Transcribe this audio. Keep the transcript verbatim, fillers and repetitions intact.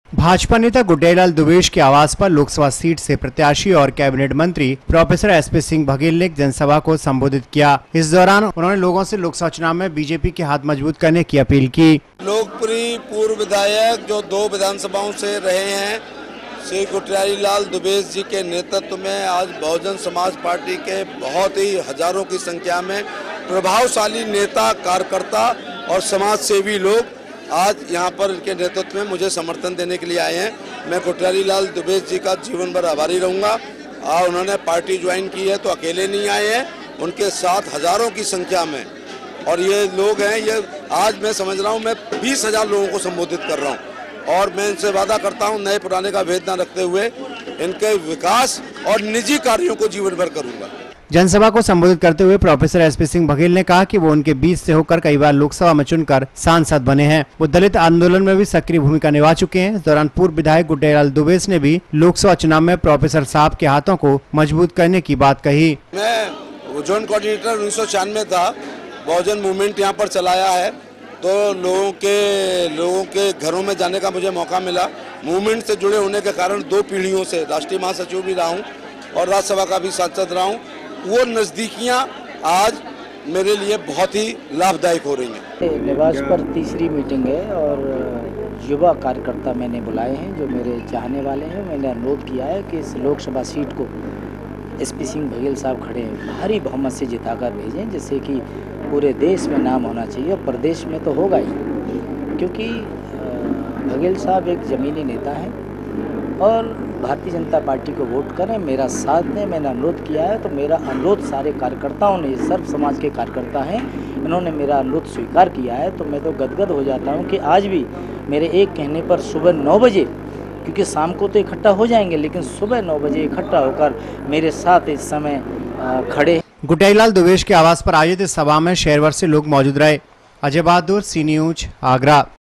भाजपा नेता गुड्डेलाल दुबेश के आवास पर लोकसभा सीट से प्रत्याशी और कैबिनेट मंत्री प्रोफेसर एसपी सिंह बघेल ने एक जनसभा को संबोधित किया। इस दौरान उन्होंने लोगों से लोकसभा चुनाव में बीजेपी के हाथ मजबूत करने की अपील की। लोकप्रिय पूर्व विधायक जो दो विधानसभाओं से रहे हैं, श्री गुड्डेलाल दुबेश जी के नेतृत्व में आज बहुजन समाज पार्टी के बहुत ही हजारों की संख्या में प्रभावशाली नेता, कार्यकर्ता और समाज सेवी लोग आज यहाँ पर इनके नेतृत्व में मुझे समर्थन देने के लिए आए हैं। मैं गुड्डेलाल दुबेश जी का जीवन भर आभारी रहूँगा। और उन्होंने पार्टी ज्वाइन की है तो अकेले नहीं आए हैं, उनके साथ हजारों की संख्या में और ये लोग हैं। ये आज मैं समझ रहा हूँ मैं बीस हजार लोगों को संबोधित कर रहा हूँ और मैं इनसे वादा करता हूँ नए पुराने का भेद न रखते हुए इनके विकास और निजी कार्यों को जीवन भर करूँगा। जनसभा को संबोधित करते हुए प्रोफेसर एसपी सिंह बघेल ने कहा कि वो उनके बीच से होकर कई बार लोकसभा में चुनकर सांसद बने हैं। वो दलित आंदोलन में भी सक्रिय भूमिका निभा चुके हैं। इस दौरान पूर्व विधायक गुड्डेलाल दुबेश ने भी लोकसभा चुनाव में प्रोफेसर साहब के हाथों को मजबूत करने की बात कही। मैं जोन कोऑर्डिनेटर उन्नीस सौ छियानवे था, बहुजन मूवमेंट यहाँ पर चलाया है तो लोगों के लोगों के घरों में जाने का मुझे मौका मिला। मूवमेंट से जुड़े होने के कारण दो पीढ़ियों से राष्ट्रीय महासचिव भी रहा हूँ और राज्यसभा का भी सांसद रहा हूँ। वो नज़दीकियाँ आज मेरे लिए बहुत ही लाभदायक हो रही हैं। निवास पर तीसरी मीटिंग है और युवा कार्यकर्ता मैंने बुलाए हैं जो मेरे चाहने वाले हैं। मैंने अनुरोध किया है कि इस लोकसभा सीट को एसपी सिंह बघेल साहब खड़े हैं भारी बहुमत से जिताकर भेजें, जिससे कि पूरे देश में नाम होना चाहिए और प्रदेश में तो होगा ही, क्योंकि बघेल साहब एक ज़मीनी नेता हैं और भारतीय जनता पार्टी को वोट करें, मेरा साथ दें। मैंने अनुरोध किया है तो मेरा अनुरोध सारे कार्यकर्ताओं ने, सर्व समाज के कार्यकर्ता हैं, इन्होंने मेरा अनुरोध स्वीकार किया है तो मैं तो गदगद हो जाता हूं कि आज भी मेरे एक कहने पर सुबह नौ बजे, क्योंकि शाम को तो इकट्ठा हो जाएंगे, लेकिन सुबह नौ बजे इकट्ठा होकर मेरे साथ इस समय खड़े। गुड्डेलाल दुबेश के आवास पर आयोजित इस सभा में शहर भर से लोग मौजूद रहे। Ajay Bahadur, C News, Agra.